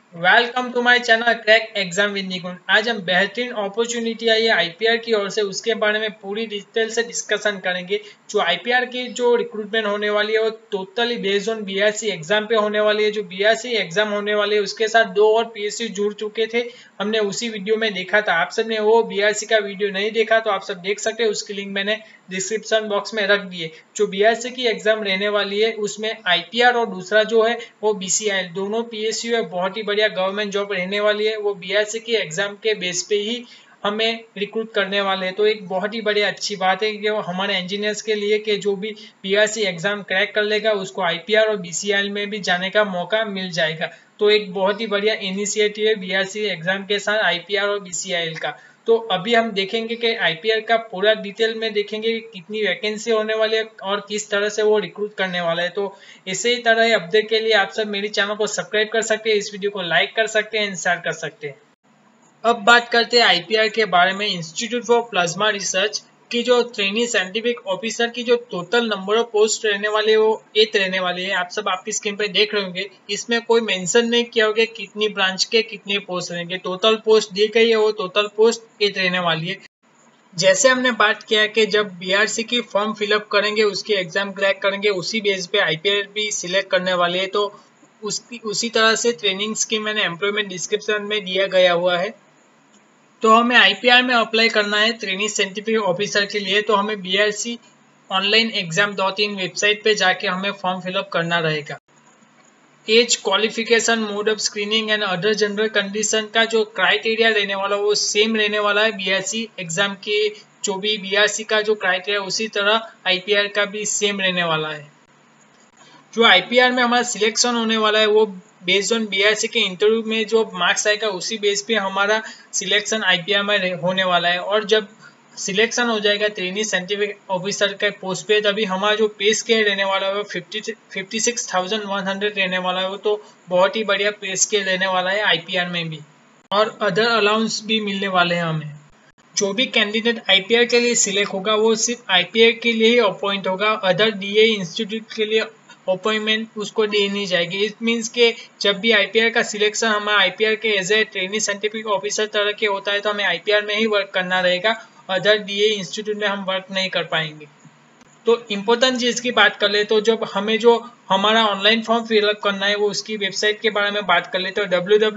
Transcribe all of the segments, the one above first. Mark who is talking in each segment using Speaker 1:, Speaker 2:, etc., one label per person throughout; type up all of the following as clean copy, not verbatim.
Speaker 1: Welcome to my channel crack exam with Nikunj. आज हम बेहतरीन अपॉर्चुनिटी आई है आईपीआर की ओर से, उसके बारे में पूरी डिटेल से डिस्कशन करेंगे। जो आईपीआर की जो रिक्रूटमेंट होने वाली है वो totally based on BRC exam पे होने वाली है। जो बीआरसी एग्जाम होने वाली है उसके साथ 2 और पीएसयू जुड़ चुके थे, हमने उसी वीडियो में देखा था। आप सबने वो बीआरसी का वीडियो नहीं देखा तो आप सब देख सकते हैं, उसकी लिंक मैंने डिस्क्रिप्शन बॉक्स में रख दिए। जो बीआरसी की एग्जाम रहने वाली है उसमें आईपीआर और दूसरा जो है वो बीसीआई, दोनों पीएसयू है, बहुत ही बढ़िया गवर्नमेंट जॉब रहने वाली है। वो बीआरसी की एग्जाम के बेस पे ही हमें रिक्रूट करने वाले हैं। तो एक बहुत ही बड़ी अच्छी बात है कि वो हमारे इंजीनियर्स के लिए कि जो भी बीआरसी एग्जाम क्रैक कर लेगा उसको आईपीआर और बीसीआई में भी जाने का मौका मिल जाएगा। तो एक बहुत ही बढ़िया इनिशिएटिव है बीआरसी एग्जाम के साथ आईपीआर और बीसीआई का। तो अभी हम देखेंगे कि आईपीआर का पूरा डिटेल में देखेंगे कि कितनी वैकेंसी होने वाली है और किस तरह से वो रिक्रूट करने वाला है। तो इसी तरह अपडेट के लिए आप सब मेरे चैनल को सब्सक्राइब कर सकते हैं, इस वीडियो को लाइक कर सकते हैं, शेयर कर सकते हैं। अब बात करते हैं आईपीआर के बारे में। इंस्टीट्यूट फॉर प्लाज्मा रिसर्च की जो ट्रेनी साइंटिफिक ऑफिसर की जो टोटल नंबर ऑफ पोस्ट रहने वाले वो 8 रहने वाली है। आप सब आपकी स्क्रीन पे देख रहे होंगे, इसमें कोई मेंशन नहीं किया होगा कितनी ब्रांच के कितने पोस्ट रहेंगे। टोटल पोस्ट दी गई है, वो टोटल पोस्ट 8 रहने वाली है। जैसे हमने बात किया कि जब बीआरसी की फॉर्म फिलअप करेंगे, उसकी एग्जाम क्रैक करेंगे, उसी बेस पे आईपीआर भी सिलेक्ट करने वाले हैं। तो उसी तरह से ट्रेनिंग स्कीम मैंने एम्प्लॉयमेंट डिस्क्रिप्शन में दिया गया हुआ है। तो हमें आईपीआर में अप्लाई करना है ट्रेनिंग साइंटिफिक ऑफिसर के लिए, तो हमें बीआरसी ऑनलाइन एग्जाम.इन वेबसाइट पे जाके हमें फॉर्म फिलअप करना रहेगा। Age, qualification, mode of screening and other general condition का जो क्राइटेरिया रहने वाला वो सेम रहने वाला है। बीआरसी एग्जाम के जो भी बीआरसी का जो क्राइटेरिया उसी तरह आईपीआर का भी सेम रहने वाला है। जो आईपीआर में हमारा सिलेक्शन होने वाला है वो बेस्ड ऑन बीआरसी के इंटरव्यू में जो मार्क्स आएगा उसी बेस पे हमारा सिलेक्शन आईपीआर में होने वाला है। और जब सिलेक्शन हो जाएगा ट्रेनी साइंटिफिक ऑफिसर के पोस्ट पे, तभी हमारा जो पे स्केल रहने वाला है वो 56,100 रहने वाला है। वो तो बहुत ही बढ़िया पे स्केल रहने वाला है आईपीआर में भी, और अदर अलाउंस भी मिलने वाले हैं हमें। जो भी कैंडिडेट आईपीआर के लिए सिलेक्ट होगा वो सिर्फ आईपीआर के लिए ही अपॉइंट होगा, अदर डीए इंस्टीट्यूट के लिए अपॉइंटमेंट उसको दी नहीं जाएगी। इट मीन्स के जब भी आईपीआर का सिलेक्शन हमारा आईपीआर के as a training scientific officer तरह के होता है तो हमें आईपीआर में ही वर्क करना रहेगा, अदर डीए इंस्टीट्यूट में हम वर्क नहीं कर पाएंगे। तो इम्पोर्टेंट चीज की बात कर ले तो जब हमें जो हमारा ऑनलाइन फॉर्म फिलअप करना है वो उसकी वेबसाइट के बारे में बात कर ले तो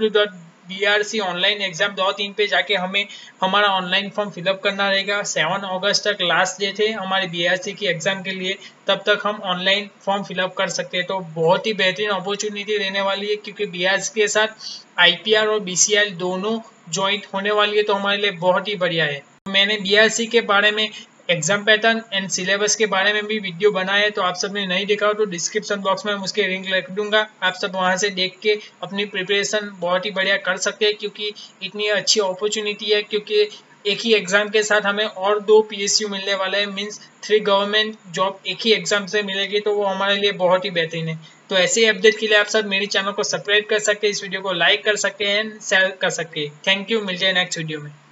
Speaker 1: www.brconlineexam.in पे जाके हमें हमारा ऑनलाइन फॉर्म फिलअप करना रहेगा। 7 अगस्त तक लास्ट डे थे हमारे बीआरसी की एग्जाम के लिए, तब तक हम ऑनलाइन फॉर्म फिलअप कर सकते हैं। तो बहुत ही बेहतरीन अपॉर्चुनिटी रहने वाली है, क्योंकि बीआरसी के साथ आईपीआर और बीसीआई दोनों ज्वाइंट होने वाली है, तो हमारे लिए बहुत ही बढ़िया है। मैंने बीआरसी के बारे में, एग्जाम पैटर्न एंड सिलेबस के बारे में भी वीडियो बनाया है, तो आप सबने नहीं देखा हो तो डिस्क्रिप्शन बॉक्स में हम उसके लिंक रख दूंगा। आप सब वहां से देख के अपनी प्रिपरेशन बहुत ही बढ़िया कर सकते हैं, क्योंकि इतनी अच्छी अपॉर्चुनिटी है। क्योंकि एक ही एग्जाम के साथ हमें और 2 पीएसयू मिलने वाले हैं, मीन्स 3 गवर्नमेंट जॉब एक ही एग्जाम से मिलेगी, तो वो हमारे लिए बहुत ही बेहतरीन है। तो ऐसे ही अपडेट के लिए आप सब मेरे चैनल को सब्सक्राइब कर सकते हैं, इस वीडियो को लाइक कर सकते हैं, शेयर कर सकते हैं। थैंक यू, मिलते हैं नेक्स्ट वीडियो में।